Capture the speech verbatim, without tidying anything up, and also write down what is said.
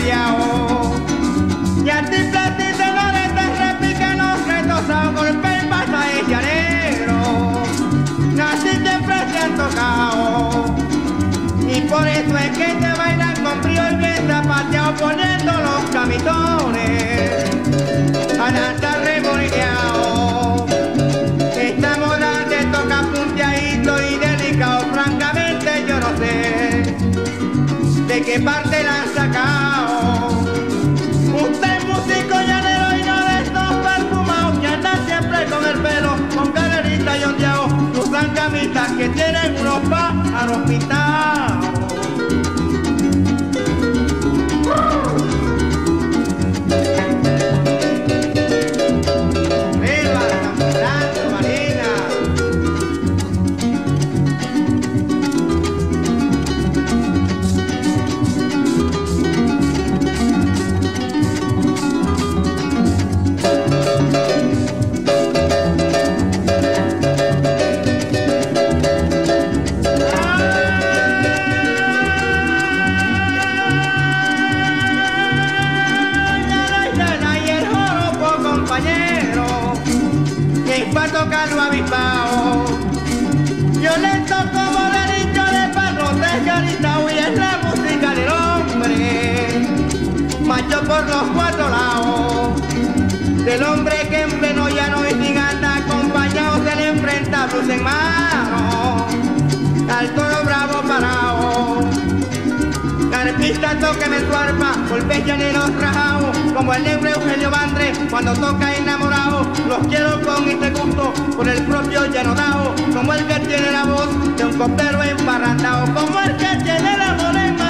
remoriao. Y a ti platito no le te repican los retosao, golpe el pasaje llanero. Naciste presión tocao. Y por eso es que te bailan con frío y bien zapateado, poniendo los camitones a danzar remoriao. Esta moda te toca punteadito y delicado, francamente yo no sé de qué parte la han sacado. Usted es músico llanero y no de estos perfumados que andan siempre con el pelo, con caderita y ondeado, usan camisas que tienen unos pájaros pintados. Pa' tocarlo avispao, violento como delito de parrote garitao, y es la música del hombre, macho por los cuatro lados, del hombre que en pleno llano y sin anda acompañado se le enfrenta blues en mano, al toro bravo parao. Arpista, tóqueme tu arpa, golpes llaneros rajados, como el negro Eugenio Bandre cuando toca enamorado. Los quiero con este gusto, por el propio llano dao, como el que tiene la voz de un copero emparrandao, como el que tiene la voz